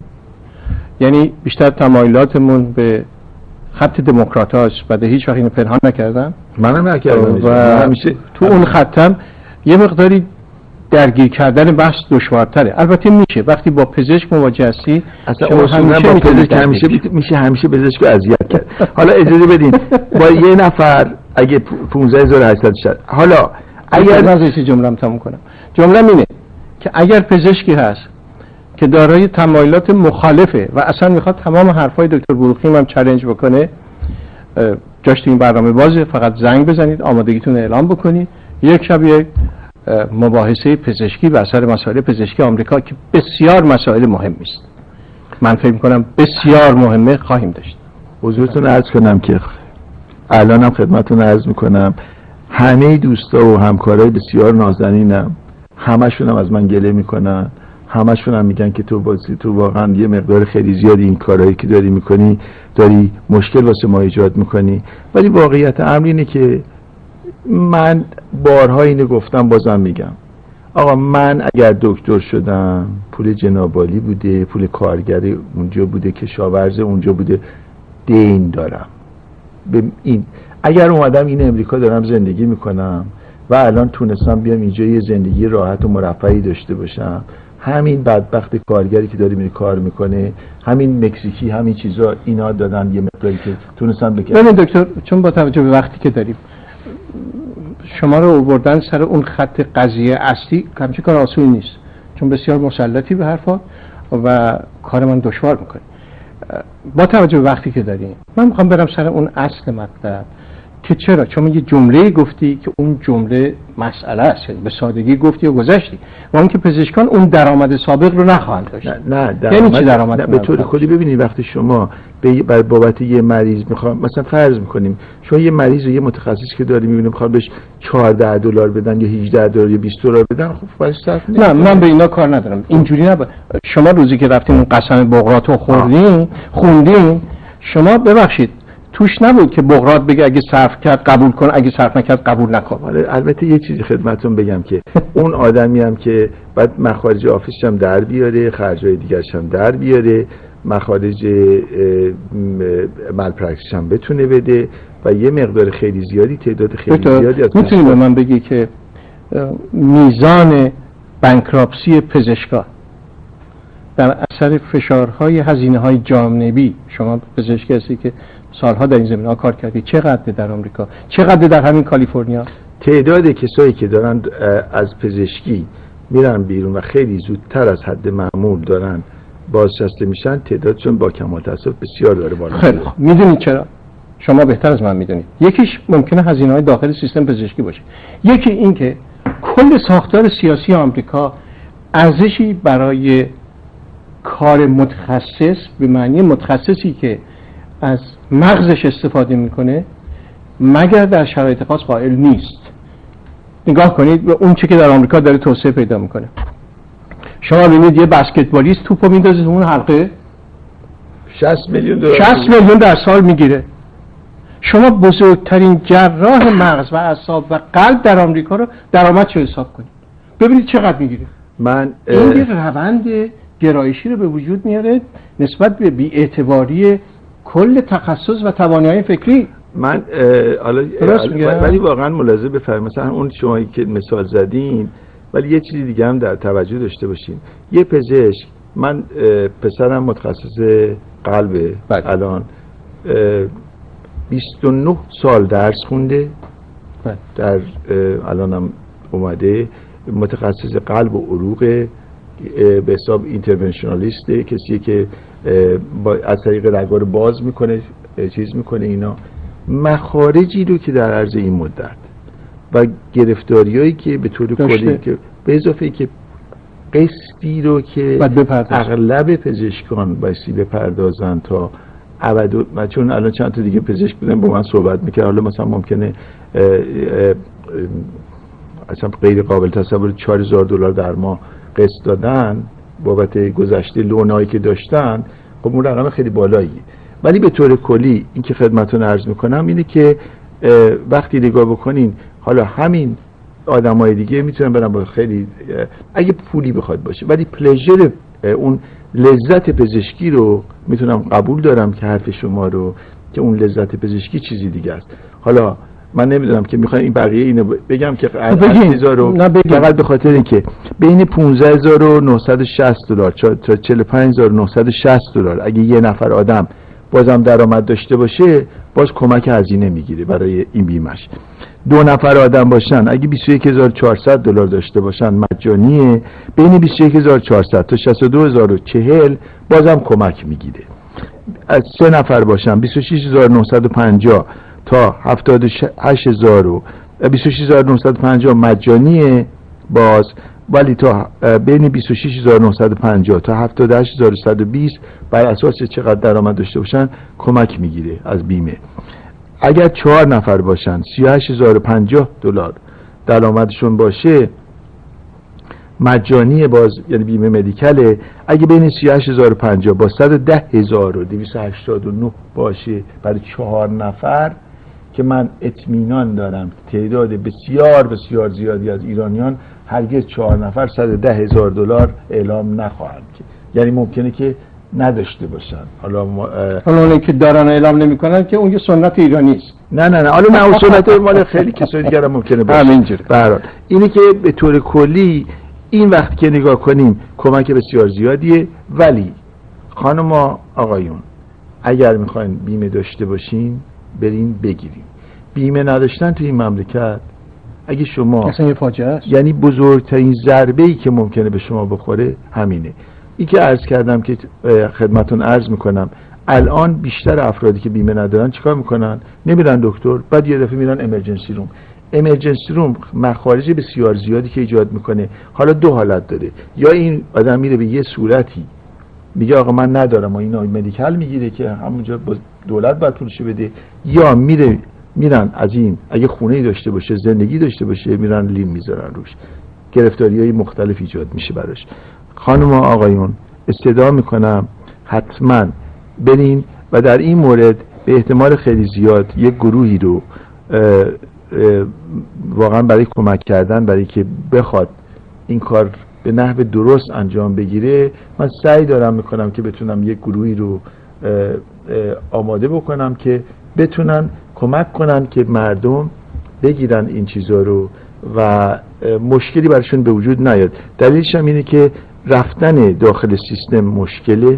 یعنی بیشتر تمایلاتمون به خط دموکرات هاست و ده هیچ وقت اینو پنهان نکردم. منم نکردم و همیشه تو اون خطم یه مقداری درگیر کردن بحث دشوارتره. البته میشه وقتی با پزشک مواجه هستی، اصلا همیشه با پزشک همیشه میشه همیشه پزشک رو اذیت کرد. حالا اجازه بدین با یه نفر اگه پانزده هزار و هشتصد شد، حالا اگر نازش جمله‌ام تموم کنم، جمله‌م اینه که اگر پزشکی هست که دارای تمایلات مخالفه و اصلا میخواد تمام حرفای دکتر بروخیم هم چالش بکنه، جاش تو این برنامه بازه، فقط زنگ بزنید، آمادگیتون اعلام بکنید، یک شب یک مباحثه پزشکی بر سر مسائل پزشکی آمریکا که بسیار مسائل مهمی است، من فکر می‌کنم بسیار مهمه، خواهیم داشت. حضورتون عرض کنم که الانم خدمتتون عرض میکنم همه دوستا و همکارای بسیار نازنینم همشون هم از من گله میکنن، همشون هم میگن که تو بازی تو واقعا یه مقدار خیلی زیادی این کارهایی که داری میکنی داری مشکل واسه ما ایجاد میکنی، ولی واقعیت امر اینه که من بارها اینو گفتم بازم میگم، آقا من اگر دکتر شدم پول جنابالی بوده، پول کارگر اونجا بوده، کشاورز اونجا بوده، دین دارم به این. اگر اومدم این امریکا دارم زندگی میکنم و الان تونستم بیام اینجا یه زندگی راحت و مرفهی داشته باشم، همین بدبخت کارگری که داره میره کار میکنه، همین مکزیکی، همین چیزا اینا دادن یه مقداری که تونستم بکنم. ببین دکتر، چون با توجه به وقتی که داریم شما رو آوردن سر اون خط قضیه اصلی همچین کار آسونی نیست، چون بسیار مسلطی به حرفات و کار من دشوار میکنه. با توجه به وقتی که داریم من میخوام برم سر اون اصل مطلب که چرا، چون یه جمله گفتی که اون جمله مسئله است، یعنی به سادگی گفتی و گذشتی، و اون که پزشکان اون درآمد سابق رو نخواهند داشت. نه نه درآمد، یعنی چی درآمد؟ به طور خودی ببینید وقتی شما به بابت یه مریض میخوام مثلا فرض میکنیم شما یه مریض رو یه متخصص که داری میبینیم میخواد بهش چهارده دلار بدن یا هجده دلار یا بیست دلار بدن، خب برای صرف نه من به اینا کار ندارم، اینجوری نباید. شما روزی که رفتیم اون قسم بقراط رو خوردین خوندین، شما ببخشید توش نبود که بقراط بگه اگه صرف کرد قبول کن، اگه صرف نکرد قبول نکن. البته یه چیزی خدمتتون بگم که اون آدمی هم که بعد مخارج آفیسش هم در بیاره، خرجای دیگرش هم در بیاره، مخارج مالپرکتیس هم بتونه بده و یه مقدار خیلی زیادی تعداد خیلی زیادی از میتونی به من بگی که میزان بانکراپسی پزشکا در اثر فشارهای هزینه‌های جانبی، شما پزشکی هستی که سالها در این زمینه‌ها کار کردی، چقدر در آمریکا، چقدر در همین کالیفرنیا؟ تعداد کسایی که دارن از پزشکی میرن بیرون و خیلی زودتر از حد معمول دارن بازنشسته میشن، تعدادشون با کمال تأسف بسیار داره بالا میره. خیلی میدونید چرا؟ شما بهتر از من میدونید. یکیش ممکنه هزینه‌های داخل سیستم پزشکی باشه، یکی این که کل ساختار سیاسی آمریکا ارزشی برای کار متخصص به معنی متخصصی که از مغزش استفاده میکنه مگر در شرایط خاص قائل نیست. نگاه کنید به اون چی که در آمریکا داره توسعه پیدا میکنه. شما ببینید یه بسکتبالیست توپو میندازه تو اون حلقه شصت میلیون دلار شصت میلیون در سال میگیره. شما بزرگترین جراح مغز و اعصاب و قلب در آمریکا رو درآمدش رو حساب کنید، ببینید چقدر میگیره. من این یه روند گرایشی رو به وجود میاره نسبت به بی‌اعتباری کل تخصص و توانایی فکری. من حالا ولی واقعا ملاحظه بفرمایید، مثلا اون شمایی که مثال زدین ولی یه چیزی دیگه هم در توجه داشته باشین. یه پزشک، من پسرم متخصص قلبه، الان بیست و نه سال درس خونده، در الانم اومده متخصص قلب و عروق، به حساب اینترونشنالیسته، کسیه که با از طریق رگ‌ها رو باز میکنه، چیز میکنه. اینا مخارجی رو که در عرض این مدت و گرفتاریایی که به طور کلی که به اضافه که قسطی رو که اغلب پزشکان بایستی بپردازن تا ابد، و چون الان چند تا دیگه پزشک بودن با من صحبت میکنن، حالا مثلا ممکنه اه اه اصلا غیر قابل تصور چهار هزار دلار در ماه قسط دادن بابت گذشته لونایی که داشتن، خب اون رقم خیلی بالاییه. ولی به طور کلی این که خدمتتون عرض میکنم اینه که وقتی نگاه بکنین، حالا همین آدمای دیگه میتونن برن با خیلی اگه پولی بخواد باشه، ولی پلژر اون لذت پزشکی رو میتونم قبول دارم که حرف شما رو، که اون لذت پزشکی چیزی دیگه است. حالا من نمیدونم که میخوام این بقیه اینو بگم که هزار رو فقط به خاطر اینکه بین پانزده هزار و نهصد و شصت دلار تا چهل و پنج هزار و نهصد و شصت دلار اگه یه نفر آدم بازم درآمد داشته باشه، باز کمک هزینه میگیره برای این بیمش. دو نفر آدم باشن اگه بیست و یک هزار و چهارصد دلار داشته باشن مجانیه، بین بیست و یک هزار و چهارصد تا شصت و دو هزار و چهل بازم کمک میگیره. از سه نفر باشن بیست و شش هزار و نهصد و پنجاه تا هفتاد و هشت هزار و بیست و شش هزار و نهصد و پنجاه مجانیه باز، ولی تا بین بیست و شش هزار و نهصد و پنجاه تا هفتاد و هشت هزار و صد و بیست بر اساس چقدر درآمد داشته باشن کمک میگیره از بیمه. اگر چهار نفر باشن سی و هشت هزار و پنجاه دلار درآمدشون باشه مجانی باز، یعنی بیمه مدیکاله. اگه بین سی و هشت هزار و پنجاه با صد و ده هزار و دویست و هشتاد و نه باشه برای چهار نفر، که من اطمینان دارم تعداد بسیار بسیار زیادی از ایرانیان هرگز چهار نفر صد و ده هزار دلار اعلام نخواهند کرد، یعنی ممکنه که نداشته باشن. حالا ما حالا اونایی که دارن اعلام نمیکنن که اون یه سنت ایرانی است. نه نه نه حالا نه اون سنت مال خیلی کسای دیگه هم ممکنه باشه. همینجوری. به هر حال اینه که به طور کلی این وقت که نگاه کنیم کمک بسیار زیادیه. ولی خانم آقایون اگر میخواین بیمه داشته باشین برین بگیرین. بیمه نداشتن تو این مملکت اگه شما اصلا یه فاجعه است. یعنی بزرگترین ضربه‌ای که ممکنه به شما بخوره همینه. این که عرض کردم که خدمتون عرض میکنم الان بیشتر افرادی که بیمه ندارن چیکار میکنن؟ نمیرن دکتر، بعد یه دفعه میرن امرجنسی روم. امرجنسی روم مخارج بسیار زیادی که ایجاد میکنه. حالا دو حالت داره، یا این آدم میره به یه صورتی میگه آقا من ندارم و اینا مدیکال میگیره که همونجا با دولت باید پولشو بده، یا میره میرن از این اگه خونه‌ای داشته باشه زندگی داشته باشه میرن لیم میذارن روش، گرفتاری‌های مختلف ایجاد میشه براش. خانم و آقایون استدعا میکنم حتما برین و در این مورد به احتمال خیلی زیاد یک گروهی رو اه اه واقعا برای کمک کردن، برای که بخواد این کار به نحو درست انجام بگیره، من سعی دارم میکنم که بتونم یک گروهی رو اه اه آماده بکنم که بتونن کمک کنن که مردم بگیرن این چیزا رو و مشکلی براشون به وجود نیاد. دلیلش هم اینه که رفتن داخل سیستم مشکله،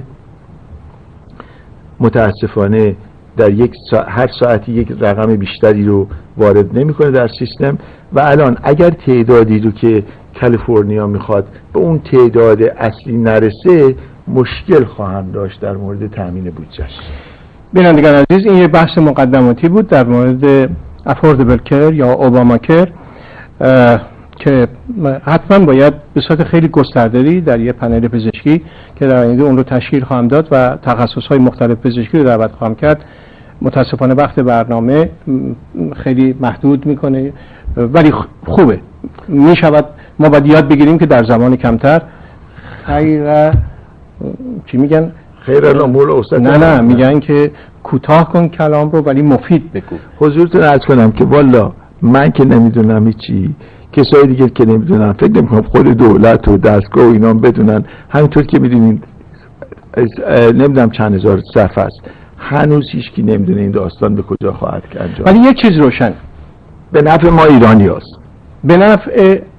متاسفانه در یک سا... هر ساعتی یک رقم بیشتری رو وارد نمیکنه در سیستم، و الان اگر تعدادی رو که کالیفرنیا میخواد به اون تعداد اصلی نرسه مشکل خواهند داشت در مورد تامین بودجهش. بینندگان عزیز، این یه بحث مقدماتی بود در مورد افوردبل کر یا اوباما کر که حتما باید به صورت خیلی گسترده‌ای در یه پنل پزشکی که در آینده اون رو تشکیل خواهم داد و تخصص‌های مختلف پزشکی رو دعوت خواهم کرد. متاسفانه وقت برنامه خیلی محدود میکنه، ولی خوبه میشود ما باید یاد بگیریم که در زمان کمتر خیر چی میگن؟ خیر الامور اوسط. نه نه میگن که کوتاه کن کلام رو ولی مفید بگو. حضورتون عرض کنم که والا من که نمیدونم هیچی، کسای دیگه که نمیدونن، فکر نمیکنم خود دولت و دستگاه و اینا بدونن. همینطور که میدونین نمیدونم چند هزار صفحه است، هنوز هیچکی نمیدونه این داستان به کجا خواهد انجام. ولی یه چیز روشن، به نفع ما ایرانی هست، به نفع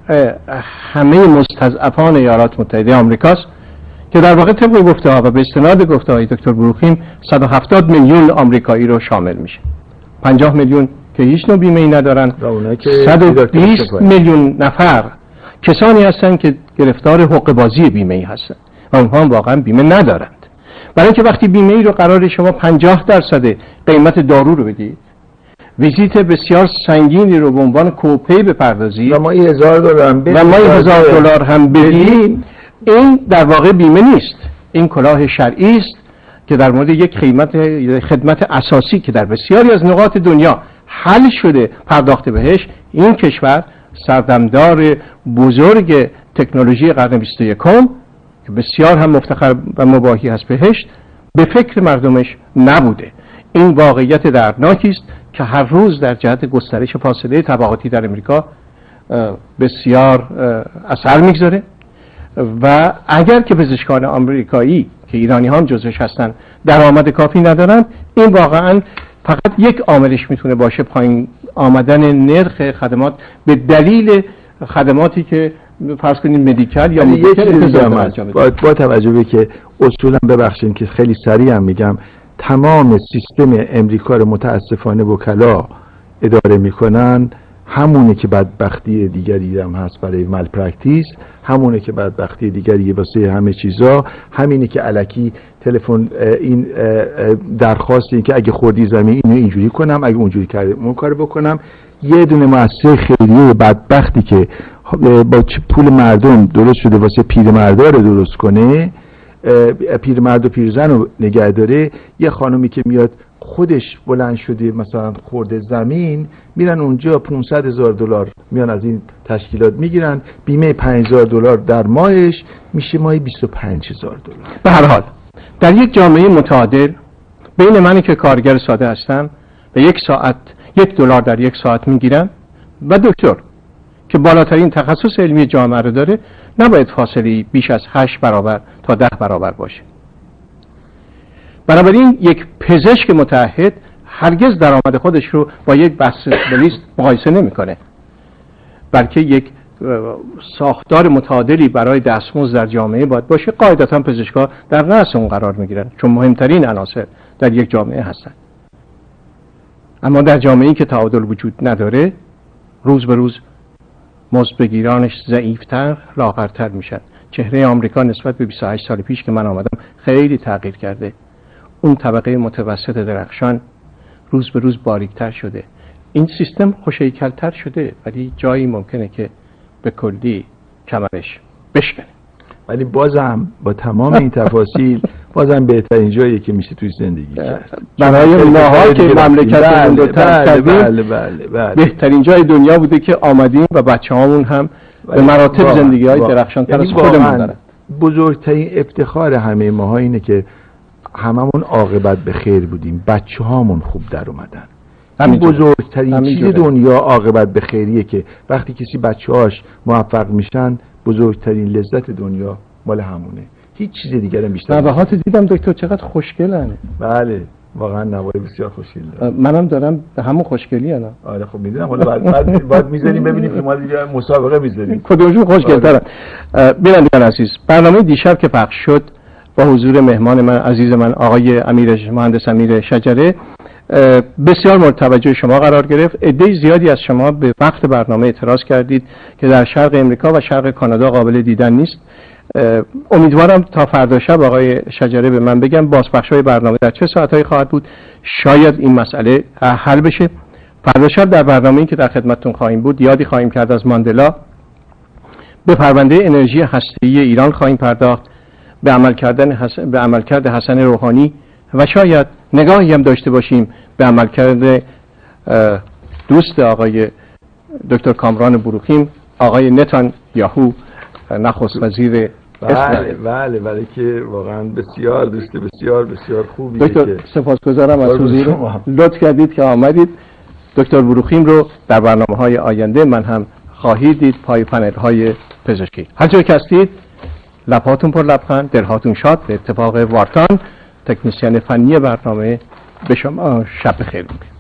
همه مستضعفان ایالات متحده آمریکاست که در واقع طبق گفته ها و به استناد گفته های دکتر بروخیم صد و هفتاد میلیون آمریکایی رو شامل میشه. پنجاه میلیون که هیچ نوع بیمه ای ندارن، صد و بیست میلیون نفر کسانی هستند که گرفتار حقوق بازی بیمه ای هستند و اونها واقعا بیمه ندارند. برای که وقتی بیمه ای رو قرار شما پنجاه درصد قیمت دارو رو بدید، ویزیت بسیار سنگینی رو به عنوان کوپی بپردازید و ما هزار دلار هم و ما هزار دلار هم بدید، این در واقع بیمه نیست. این کلاه شرعی است که در مورد یک قیمت خدمت اساسی که در بسیاری از نقاط دنیا حل شده پرداخت بهش، این کشور سردمدار بزرگ تکنولوژی قرن بیست و یکم که بسیار هم مفتخر و مباهی هست بهش، به فکر مردمش نبوده. این واقعیت دردناکی است که هر روز در جهت گسترش فاصله طبقاتی در امریکا بسیار اثر میگذاره و اگر که پزشکان آمریکایی که ایرانی هم جزوش هستن درآمد کافی ندارن، این واقعا فقط یک عاملش میتونه باشه پایین آمدن نرخ خدمات به دلیل خدماتی که فرض کنید مدیکال یا مدیکال با, با توجه به که اصولا ببخشید که خیلی سریع هم میگم تمام سیستم امریکا رو متاسفانه وکلا اداره میکنن، همونه که بدبختی دیگری هم هست برای مال پرکتیس، همونه که بدبختی دیگری واسه همه چیزا، همینه که الکی تلفن این درخواستی که اگه خوردی زمین اینو اینجوری کنم، اگه اونجوری کردم اون کارو بکنم. یه دونه مؤسسه خیریه بدبختی که با پول مردم درست شده واسه پیرمردا رو درست کنه، پیرمرد و پیرزن رو نگه داره، یه خانومی که میاد خودش بلند شده مثلا خورده زمین، میرن اونجا پانصد هزار دلار میان از این تشکیلات میگیرن، بیمه پنج هزار دلار در ماهش میشه ماهی بیست و پنج هزار دلار. به هر حال در یک جامعه متعادل بین منی که کارگر ساده هستم و یک ساعت یک دلار در یک ساعت میگیرم و دکتر که بالاترین تخصص علمی جامعه رو داره، نباید فاصله بیش از هشت برابر تا ده برابر باشه. بنابراین یک پزشک متعهد هرگز درآمد خودش رو با یک بسیلیست مقایسه نمیکنه، بلکه یک ساختار متعادلی برای دستمزد در جامعه باید باشه. قاعدتا پزشکا در رأس اون قرار میگیرن چون مهمترین عناصر در یک جامعه هستن. اما در جامعه‌ای که تعادل وجود نداره، روز به روز مزدبگیرانش ضعیفتر، لاغرتر میشن. چهره آمریکا نسبت به بیست و هشت سال پیش که من آمدم خیلی تغییر کرده. اون طبقه متوسط درخشان روز به روز باریکتر شده. این سیستم خوش‌هیکل‌تر شده، ولی جایی ممکنه که به کلی کمرش بشکنه. ولی بازم با تمام این تفاصیل بازم بهترین جایی که میشه توی زندگی کرد. برای ماها که مملکتمون رو ترک کردیم بهترین جای دنیا بوده که آمدیم و بچه‌هامون هم به مراتب زندگی‌های درخشان‌تر از خودمون دارن. بزرگترین افتخار همه ماها اینه که هممون عاقبت به خیر بودیم، بچه‌هامون خوب در اومدن. این بزرگترین چیز دنیا عاقبت به خیریه که وقتی کسی بچه‌هاش موفق میشن، بزرگترین لذت دنیا مال همونه. هیچ چیز دیگه بیشتر. نوهات دیدم دکتر چقدر خوشگلن. بله واقعا نوای بسیار خوشگل داره. منم دارم به همون خوشگلی انا. آره خب میدونم، حالا بعد بعد بعد میذاریم ببینیم که ما دیگه مسابقه میذاریم کدومشون خوشگل‌ترن. بینندگان عزیز، برنامه دیشب که پخش شد با حضور مهمان من عزیز من آقای امیر مهندس امیر شجره بسیار مورد توجه شما قرار گرفت. عده زیادی از شما به وقت برنامه اعتراض کردید که در شرق امریکا و شرق کانادا قابل دیدن نیست. امیدوارم تا فردا شب آقای شجره به من بگم بازپخش‌های برنامه در چه ساعتایی خواهد بود، شاید این مسئله حل بشه. فردا شب در برنامه‌ای که در خدمتتون خواهیم بود یادی خواهیم کرد از ماندلا، به پرونده انرژی هسته‌ای ایران خواهیم پرداخت، به عمل کردن حسن، به عملکرد حسن روحانی و شاید نگاهی هم داشته باشیم به عملکرد دوست آقای دکتر کامران بروخیم، آقای نتان یاهو نخست وزیر بله بله بله که واقعا بسیار دوست بسیار بسیار خوبیه. دکتر سپاسگزارم از حضور، لطف کردید که آمدید. دکتر بروخیم رو در برنامه‌های آینده من هم خواهید دید پای پنل‌های پزشکی. هر جای که هستید لب‌هاتون پر لبخند، دل‌هاتون شاد. به اتفاق وارتان تکنسین فنی برنامه به شما شب بخیر می‌گم.